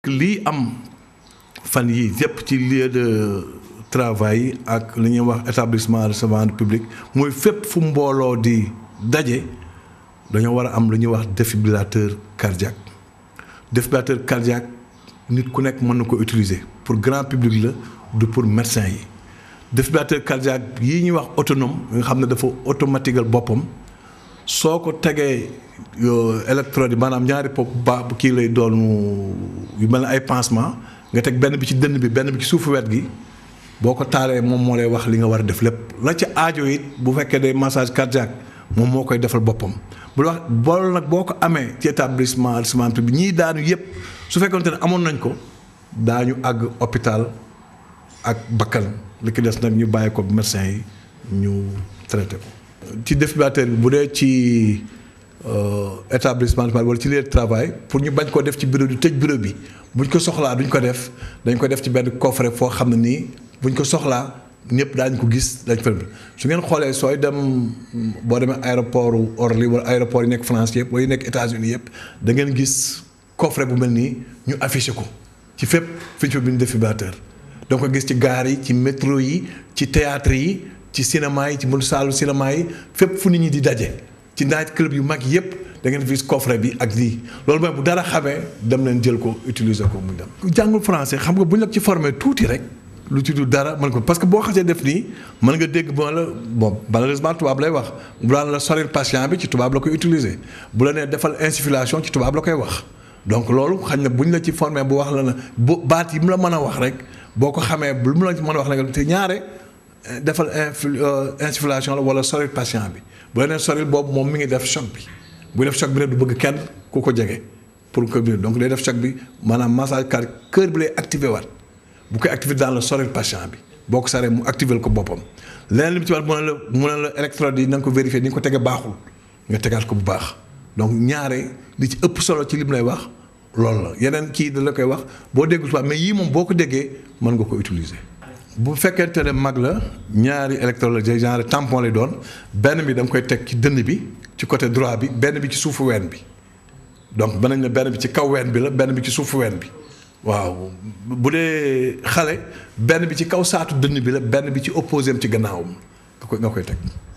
lii am fan yii yëpp ci lieu de travail ak li ñuy wax établissement recevant public mooy fépp fu mbooloo di daje dañoo war a am lu ñuy wax défibrillateur cardiaque. Défibrillateur cardiaque nit ku nekk mën na ko utiliser pour grand public la du pour médecin yi. Défibrillateur cardiaque yii ñuy wax autonome nga xam ne dafa automatiqueal boppam soo ko tegee électrode yi maanaam ñaari pop ba kii lay doon yu mel ne ay pansement nga teg benn bi ci dënn bi benn bi ci suufu wet gi boo ko taalee moom moo lay wax li nga war a def lépp la ci aajo it bu fekkee day massage cardiaque moom moo koy defal boppam. bu wax bool nag boo ko amee ci établissement bi ñii daanu yëpp su fekkoonte ne amoon nañ ko daañu àgg hôpital ak bakkan li ki des nag ñu bàyyi ko médecin yi ñu traité ko. ci défibrillateur bi bu dee ci établissement wala ci lieu de travail pour ñu bañ ko def ci bureau du tëj bureau bi buñ ko soxlaa duñ ko def dañ ko def ci benn coffret foo xam ne nii buñ ko soxlaa ñëpp daañu ko gis dañ fa su ngeen xoolee sooy dem boo demee aéroport Orly wala aéroport yi nekk France yëpp wala yi nekk États-Unis yëpp da ngeen gis coffret bu mel nii ñu affiché ko ci fépp fi ñu fa bind défibrillateur donc ko gis ci gaar yi ci métro yi ci théâtre yi ci cinéma yi ci mën saalu cinéma yi fépp fu nit ñi di daje ci night club yu mag yëpp da ngeen gis coffret bi ak lii loolu mooy bu dara xamee dem leen jël ko utiliser ko muy dem. jàngul français xam nga bu ñu la ci formé tuuti rek lu ci du dara mën ko parce que boo xasee def nii mën nga dégg ba la bon malheureusement tubaab lay wax bu daan la soril patient bi ci tubaab la koy utiliser bu la nee defal insufflation ci tubaab la koy wax donc loolu xañ na bu ñu la ci formé bu wax la na bu baat yi mu la mën a wax rek boo ko xamee lu mu la mën a wax rek te ñaare defal insufflation la wala soril patient bi bu la nee soril boobu moom mi ngi def choc bi bu def choc bi rek du bëgg kenn ku ko jege pour que donc day def choc bi maanaam massage cardiaque cœur bi lay activé waat bu koy activé dans le soril patient bi boo ko saree mu activé ko boppam leneen li mu ci war mu ne la électrode yi na nga ko vérifier ni nga ko tege baaxul nga tegaat ko bu baax donc ñaare li ci ëpp solo ci li mu lay wax loolu la yeneen kii da la koy wax boo déggul tubaab mais yii moom boo ko déggee mën nga ko utiliser. bu fekkente ne mag la ñaari électrode la genre tampon lay doon benn bi da nga koy teg ci dënn bi ci côté droit bi benn bi ci suufu ween bi donc mën nañ ne benn bi ci kaw ween bi la benn bi ci suufu ween bi. waaw bu dee xale benn bi ci kaw saatu dënn bi la benn bi ci opposé am ci gannaawam nga koy teg.